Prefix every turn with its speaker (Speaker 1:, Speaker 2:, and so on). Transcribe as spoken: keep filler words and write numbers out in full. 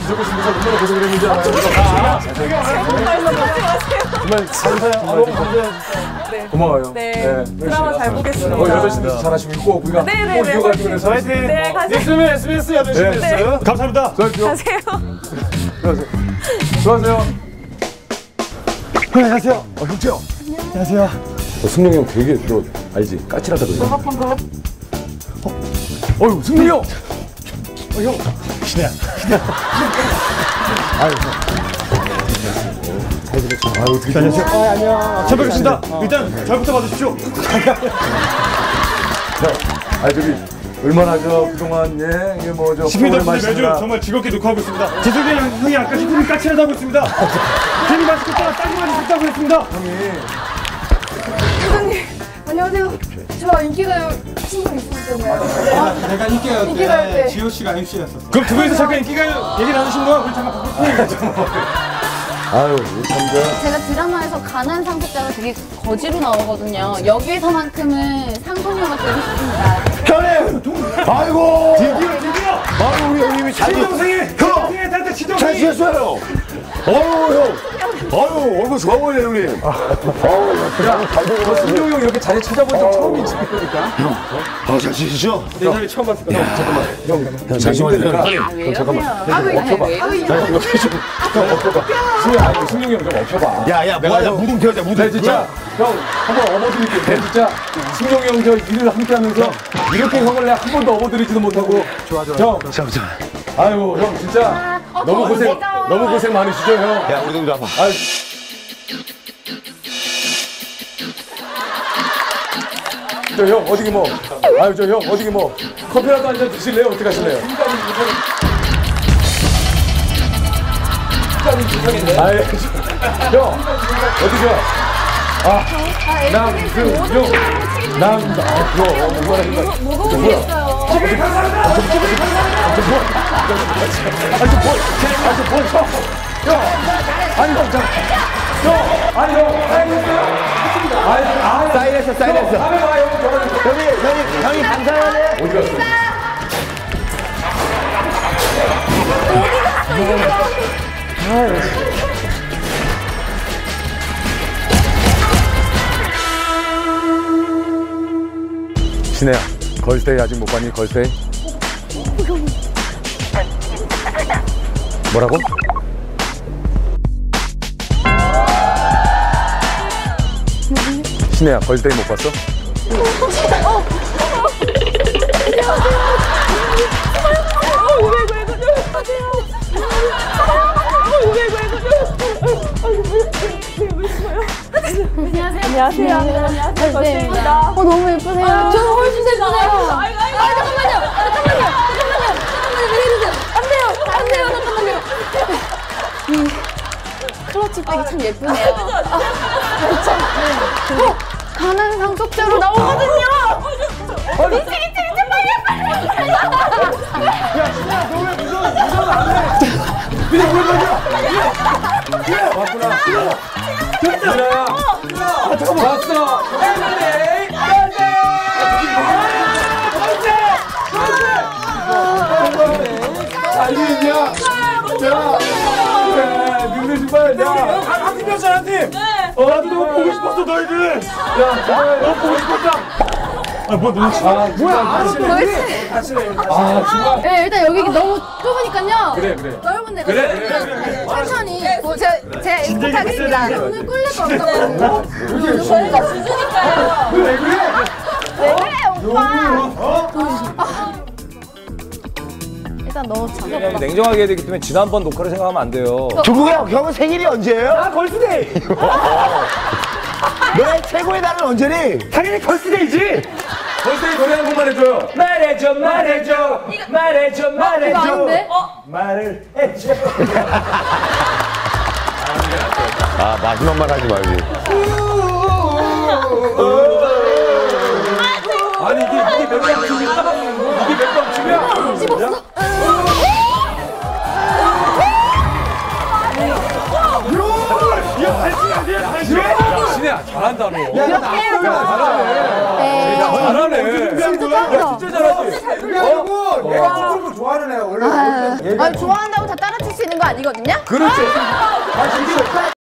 Speaker 1: 지적고 싶어서 얼마나 고생을 했는지 알아요. 정말 감사해요. 네. 고마워요.
Speaker 2: 네. 드라마 잘 보겠습니다.
Speaker 1: 어, 여덟 시도 잘하시고 꼭 우리가 꼭 이어가지고 그래서 화이팅!
Speaker 2: 네, 가세요.
Speaker 1: 예스면 에스비에스 여덟 시 됐어요. 감사합니다.
Speaker 2: 가세요.
Speaker 1: 수고하세요. 수고하세요. 안녕하세요. 어, 형제요. 안녕하세요. 어, 승룡이 형 되게 너 알지? 까칠하다 그러지? 어? 어휴, 승룡이 형! 어, 형! 신혜야. 신혜야. 아유, 형. 잘 지냈죠? 아유, 어떻게 안녕하세요. 아, 안녕. 잘 뵙겠습니다. 일단 잘부터 받으십시오. 자, 아, 저기, 얼마나 저 그동안, 예, 이게 뭐, 저.
Speaker 3: 시민들 매주 정말 즐겁게 녹화하고 있습니다. 재석이 형이 아까 시민이 까칠하다고 했습니다. 괜히 마스크 따라 딴 말이 있다고 했습니다.
Speaker 1: 형이.
Speaker 4: 사장님, 안녕하세요. 저 인기가요 친구 있었잖아요.
Speaker 3: 아, 내가 인기가요 때
Speaker 4: 인기가요 때
Speaker 3: 지호 씨가 엠씨였었어. 그럼 두 분이서 잠깐 인기가요 얘기 나누신 거야? 우리 잠깐 바꿀
Speaker 1: 아유, 참, 저.
Speaker 4: 제가 드라마에서 가난 상속자가 되게 거지로 나오거든요. 여기에서만큼은 상속녀가 되고 싶습니다.
Speaker 1: 형님! 아이고!
Speaker 3: 드디어 드디어!
Speaker 1: 아유, 우리 형님이 잘.
Speaker 3: 친동생이!
Speaker 1: 형!
Speaker 3: 친동생이 단테 친동생이!
Speaker 1: 잘 지냈어요! 어우, 형! 아유, 얼굴 좋아 보이네, 형님. 어우, 야, 너 승룡이 형 이렇게 자리 찾아본 적 처음이지, 그러니까. 형, 아, 잘 지내시죠?
Speaker 3: 내 자리 처음 봤을 거야.
Speaker 1: 형, 잠깐만. 형, 형, 잠시만요. 형, 잠깐만. 형, 엎혀봐. 형, 옆에 좀, 형, 엎혀봐. 승룡이, 아니, 승룡이 형 좀 엎혀봐. 야, 야, 뭐야, 무등 태우자, 무등. 네, 진짜. 형, 한번 업어드릴게요. 네, 진짜. 승룡이 형 저 일을 함께 하면서 이렇게 형을 내가 한 번도 업어드리지도 못하고. 좋아, 좋아. 형. 잠깐, 잠깐. 아유, 형, 진짜. 너무 고생, 너무 고생 많으시죠, 형? 야, 우리 좀 와봐. 아유. 저 형, 어디기 뭐. 아유, 저 형, 어디기 뭐. 커피라도 한 잔 드실래요? 어떻게 하실래요? 아유, 형, 어디죠? 아, 남승용. 남, 아, 그거, 얼마나 힘들어.
Speaker 4: 무거운 게 있어요.
Speaker 1: 아, 저 뭐, 아, 저 뭐, 아, 저 뭐, 형. 형, 아니, 형, 자. 형, 아니, 형, 사인했어요? 아니, 아, 사인했어, 사인했어. 다음에 와요, 형이, 형이, 형이 감사하네. 어디 갔어? 어디 갔어, 신혜야, 걸스데이 아직 못 봤니? 걸스데이? 뭐라고? 신혜야, 걸스데이 못 봤어?
Speaker 4: 안녕하세요.
Speaker 2: 안녕하세요. 안녕하세요. 걸스데이입니다.
Speaker 4: 어, 너무 예쁘세요.
Speaker 2: 아,
Speaker 4: 저는 훨씬 예쁘세요.
Speaker 2: 아이고, 아이고, 아이고.
Speaker 4: 아, 잠깐만요. 잠깐만요. 잠깐만요. 잠깐만요. 내려주세요. 안 돼요. 안 돼요. 잠깐만요. 이 클러치 백이 참 예쁘네요. 어, 가난 상속자로 나오거든요. 미치기 진짜 빨리 빨리.
Speaker 1: 야, 신혜야, 너 왜 무서워? 무서워 안 해? 그냥 왜 그러냐? 신혜야, 왔구나. 신혜야. 아, 잠깐만. 왔어. 걸스데이, 걸스데이. 잘 있냐? 야, 그래, 눈을 좀 봐야 돼. 한 팀이었잖아, 한 팀. 어, 나도 너무 보고 싶었어, 너희들. 야, 정말 너무 보고 싶었다. 아, 뭐, 너무 아, 뭐야? 아, 정말.
Speaker 4: 네, 일단 여기 너무 좁으니까요.
Speaker 1: 그래, 그래.
Speaker 4: 넓은 데가
Speaker 1: 그래, 그래, 그래.
Speaker 4: 천천히. 뭐, 제가, 제가 익숙하겠습니다. 오늘 꿀릴 거 없다고.
Speaker 2: 저희가 주주니까요.
Speaker 1: 왜 그래?
Speaker 4: 왜 그래, 오빠? 일단 너무 참.
Speaker 5: 냉정하게 해야 되기 때문에 지난번 녹화를 생각하면 안 돼요.
Speaker 6: 두부야, 형은 생일이 언제예요?
Speaker 1: 아, 걸스데이.
Speaker 6: 너의 최고의 날은 언제니?
Speaker 1: 당연히 걸스데이지. 걸스데이 노래 한 곡만 해줘요. 말해줘, 말해줘, 말해줘, 말해줘.
Speaker 4: 이거 아닌데?
Speaker 1: 말을 해줘.
Speaker 6: 아, 마지막 말 하지 말고.
Speaker 1: 아니 이게 이게 몇 번 춤이야? 이게 몇 번 춤이야?
Speaker 4: 씹었어.
Speaker 1: 신혜야 잘한다 너.
Speaker 4: 이렇게 해요.
Speaker 1: 잘하네. 잘하네.
Speaker 4: 진짜 짱이다.
Speaker 1: 진짜 잘하지.
Speaker 6: 그리고 내가 축구를 좋아하는 애야, 원래.
Speaker 4: 아, 좋아한다고 다 따라칠 수 있는 아니거든요.
Speaker 1: 그렇지. 아, 진짜.